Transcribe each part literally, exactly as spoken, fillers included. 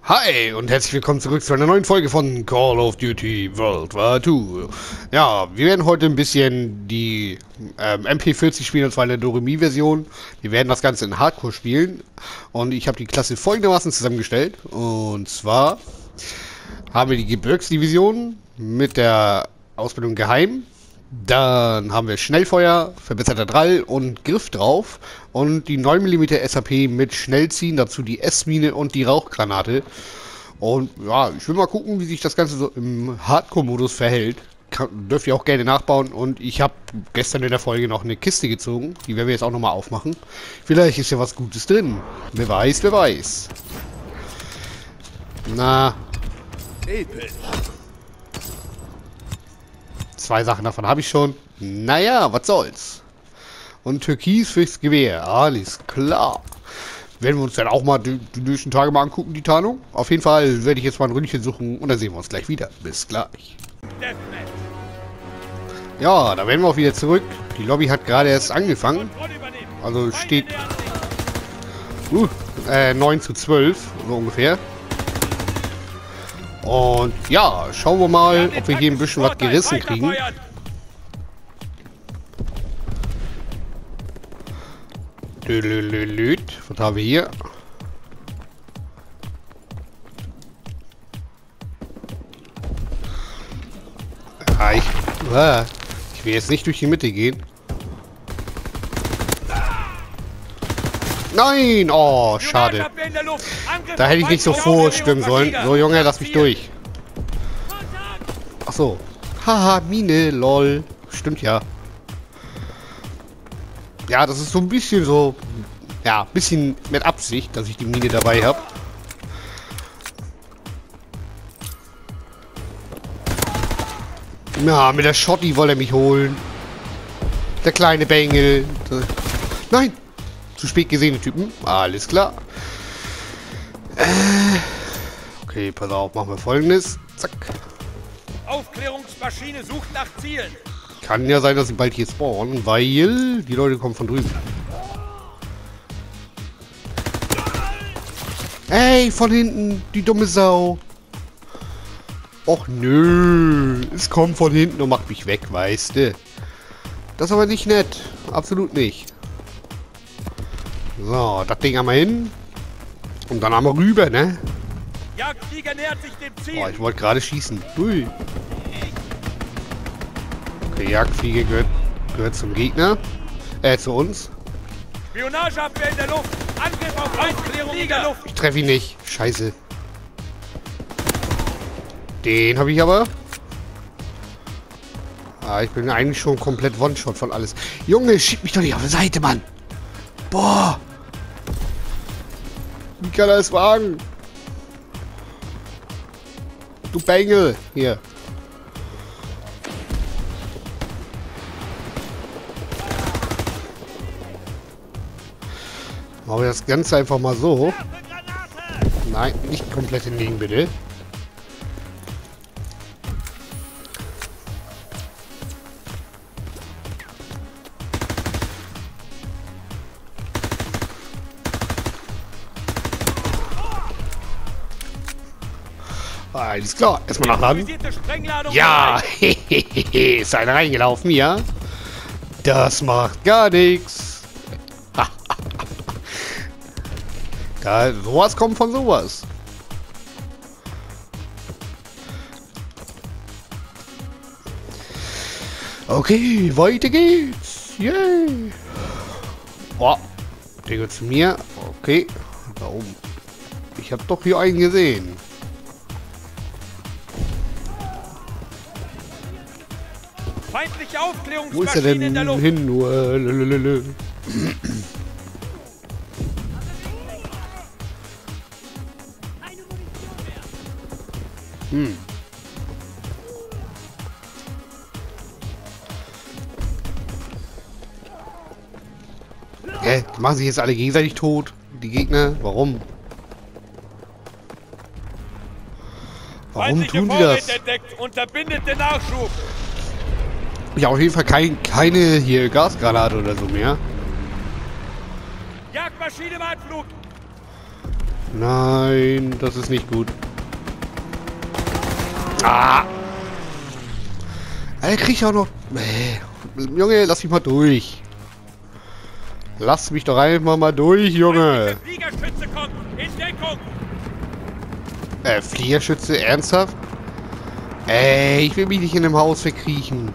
Hi und herzlich willkommen zurück zu einer neuen Folge von Call of Duty World War zwei. Ja, wir werden heute ein bisschen die ähm, M P vierzig spielen, und zwar in der Doremi-Version. Wir werden das Ganze in Hardcore spielen und ich habe die Klasse folgendermaßen zusammengestellt. Und zwar haben wir die Gebirgsdivision mit der Ausbildung Geheim. Dann haben wir Schnellfeuer, verbesserter Drall und Griff drauf. Und die neun Millimeter S A P mit Schnellziehen, dazu die S-Mine und die Rauchgranate. Und ja, ich will mal gucken, wie sich das Ganze so im Hardcore-Modus verhält. Kann, dürft ihr auch gerne nachbauen. Und ich habe gestern in der Folge noch eine Kiste gezogen. Die werden wir jetzt auch nochmal aufmachen. Vielleicht ist ja was Gutes drin. Wer weiß, wer weiß. Na. Zwei Sachen davon habe ich schon. Naja, was soll's. Und Türkis fürs Gewehr. Alles klar. Werden wir uns dann auch mal die, die nächsten Tage mal angucken, die Tarnung. Auf jeden Fall werde ich jetzt mal ein Ründchen suchen und dann sehen wir uns gleich wieder. Bis gleich. Ja, da werden wir auch wieder zurück. Die Lobby hat gerade erst angefangen. Also steht uh, äh, neun zu zwölf, so ungefähr. Und ja, schauen wir mal, ob wir hier ein bisschen was gerissen kriegen. Was haben wir hier? Ah, ich, ah, ich will jetzt nicht durch die Mitte gehen. Nein! Oh, schade. Da hätte ich nicht so vorstürmen sollen. So, Junge, lass mich durch. Ach so. Haha, Mine, lol. Stimmt ja. Ja, das ist so ein bisschen so... Ja, ein bisschen mit Absicht, dass ich die Mine dabei habe. Na, mit der Schotti wollte er mich holen. Der kleine Bengel. Nein! Zu spät gesehene Typen. Alles klar. Äh, okay, pass auf, machen wir Folgendes. Zack. Aufklärungsmaschine sucht nach Zielen. Kann ja sein, dass sie bald hier spawnen, weil die Leute kommen von drüben. Ey, von hinten, die dumme Sau. Och nö, es kommt von hinten und macht mich weg, weißt du. Das ist aber nicht nett. Absolut nicht. So, das Ding einmal hin. Und dann einmal rüber, ne? Jagdflieger nähert sich dem Ziel. Oh, ich wollte gerade schießen. Ui. Okay, Jagdflieger gehört, gehört zum Gegner. Äh, zu uns. Spionageabwehr in der Luft. Angriff auf Aufklärung in der Luft. Ich treffe ihn nicht. Scheiße. Den habe ich aber. Ah, ich bin eigentlich schon komplett One-Shot von alles. Junge, schieb mich doch nicht auf die Seite, Mann. Boah. Wie kann er es wagen? Du Bengel. Hier. Machen wir das Ganze einfach mal so. Nein, nicht komplett hinlegen, bitte. Alles klar, erstmal nachladen. Ja, ist einer reingelaufen, ja. Das macht gar nichts. Da, sowas kommt von sowas. Okay, weiter geht's. Yay. Boah, der gehört zu mir. Okay, da oben. Ich habe doch hier einen gesehen. Feindliche Aufklärungsmaschine. Wo ist er denn in der Luft. hin? Nur, lelelele. Hm. Hä? Die machen sich jetzt alle gegenseitig tot. Die Gegner. Warum? Warum Feindliche tun die das? Vorräte entdeckt. Unterbindet den Nachschub. Ja, auf jeden Fall kein, keine hier Gasgranate oder so mehr. Jagdmaschine im Anflug. Nein, das ist nicht gut. Ah! Alter, krieg ich auch noch... Äh, Junge, lass mich mal durch. Lass mich doch einfach mal durch, Junge. Fliegerschütze kommt! In Deckung! Äh, Fliegerschütze? Ernsthaft? Ey, ich will mich nicht in einem Haus verkriechen.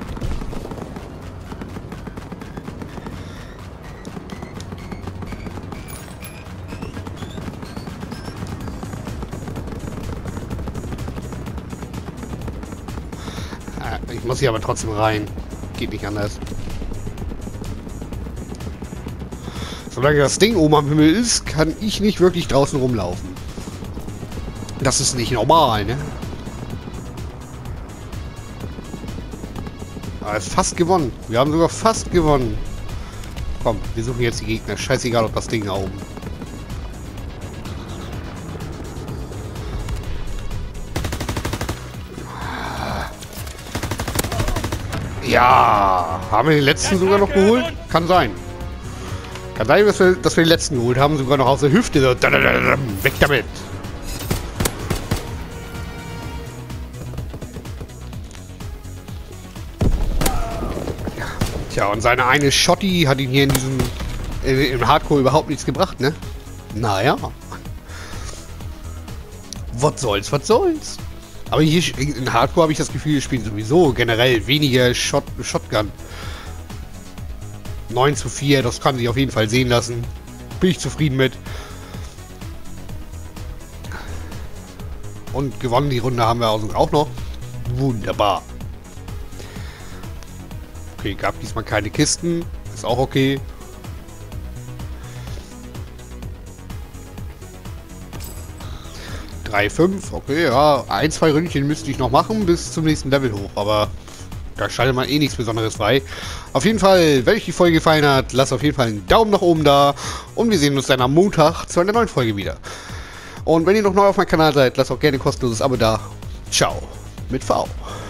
Ich muss hier aber trotzdem rein. Geht nicht anders. Solange das Ding oben am Himmel ist, kann ich nicht wirklich draußen rumlaufen. Das ist nicht normal, ne? Aber fast gewonnen. Wir haben sogar fast gewonnen. Komm, wir suchen jetzt die Gegner. Scheißegal, ob das Ding da oben. Ja, haben wir den letzten sogar noch geholt? Kann sein. Kann sein, dass wir, dass wir den letzten geholt haben, sogar noch aus der Hüfte. So, weg damit. Tja, und seine eine Schotti hat ihn hier in diesem äh, im Hardcore überhaupt nichts gebracht, ne? Naja. Was soll's, was soll's? Aber hier in Hardcore habe ich das Gefühl, wir spielen sowieso generell weniger Shot Shotgun. neun zu vier, das kann sich auf jeden Fall sehen lassen. Bin ich zufrieden mit. Und gewonnen die Runde haben wir also auch noch. Wunderbar. Okay, gab diesmal keine Kisten. Ist auch okay. drei, fünf, okay, ja. Ein, zwei Ründchen müsste ich noch machen bis zum nächsten Level hoch, aber da schaltet man eh nichts Besonderes bei. Auf jeden Fall, wenn euch die Folge gefallen hat, lasst auf jeden Fall einen Daumen nach oben da und wir sehen uns dann am Montag zu einer neuen Folge wieder. Und wenn ihr noch neu auf meinem Kanal seid, lasst auch gerne ein kostenloses Abo da. Ciao, mit V.